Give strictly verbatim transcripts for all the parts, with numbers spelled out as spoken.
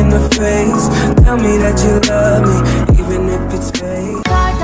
in the face. Tell me that you love me, even if it's fake.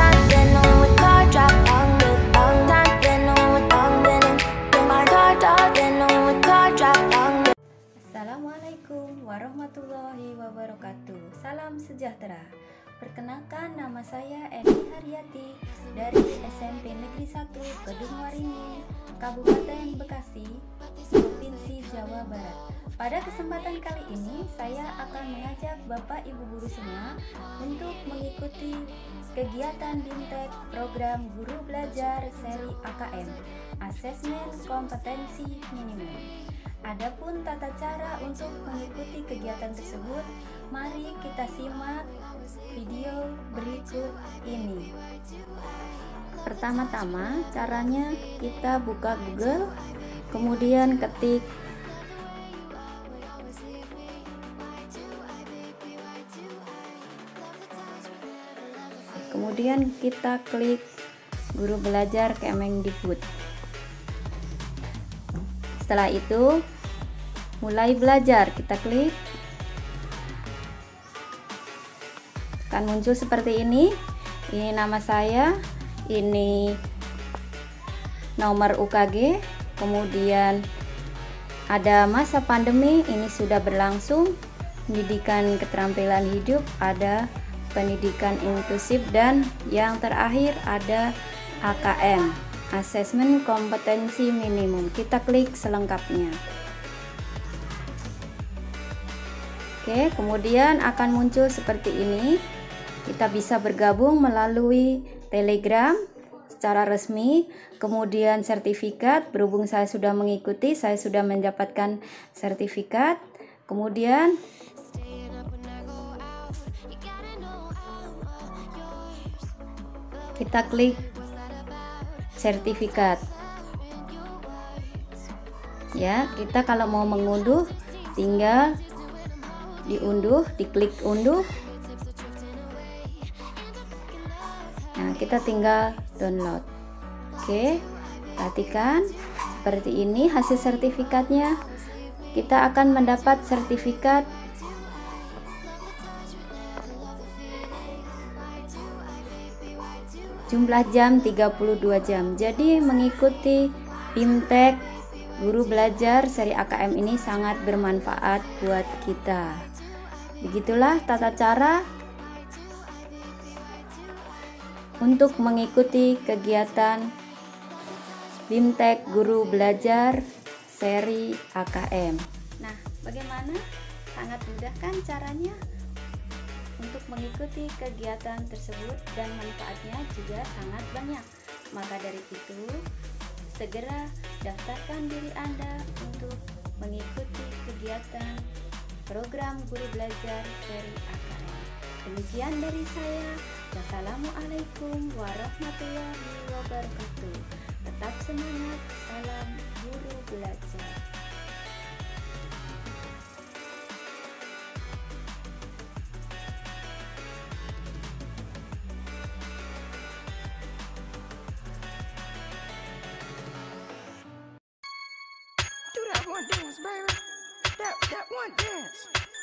Assalamualaikum warahmatullahi wabarakatuh. Salam sejahtera. Perkenalkan, nama saya Eni Haryati dari S M P Negeri satu Kedung Waringin, Kabupaten Bekasi, Provinsi Jawa Barat. Pada kesempatan kali ini saya akan mengajak Bapak Ibu guru semua untuk mengikuti kegiatan BIMTEK program Guru Belajar seri A K M, Asesmen Kompetensi Minimum. Adapun tata cara untuk mengikuti kegiatan tersebut, mari kita simak video berikut ini. Pertama-tama, caranya kita buka Google, kemudian ketik kemudian kita klik Guru Belajar Kemendikbud. Setelah itu mulai belajar, kita klik, akan muncul seperti ini. Ini nama saya, ini nomor U K G, kemudian ada masa pandemi, ini sudah berlangsung, pendidikan keterampilan hidup, ada pendidikan inklusif, dan yang terakhir ada A K M, Asesmen Kompetensi Minimum. Kita klik selengkapnya. Oke, kemudian akan muncul seperti ini. Kita bisa bergabung melalui Telegram secara resmi, kemudian sertifikat. Berhubung saya sudah mengikuti, saya sudah mendapatkan sertifikat. Kemudian kita klik sertifikat. Ya, kita kalau mau mengunduh tinggal diunduh, diklik unduh. Nah, kita tinggal download. Oke, perhatikan seperti ini hasil sertifikatnya. Kita akan mendapat sertifikat jumlah jam tiga puluh dua jam. Jadi mengikuti BIMTEK Guru Belajar seri A K M ini sangat bermanfaat buat kita. Begitulah tata cara untuk mengikuti kegiatan BIMTEK Guru Belajar seri A K M. Nah, bagaimana? Sangat mudah kan caranya untuk mengikuti kegiatan tersebut, dan manfaatnya juga sangat banyak. Maka dari itu, segera daftarkan diri Anda untuk mengikuti kegiatan program Guru Belajar seri A K M. Demikian dari saya. Wassalamualaikum warahmatullahi wabarakatuh. Tetap semangat. Salam Guru Belajar. Do that one dance, baby. That, that one dance.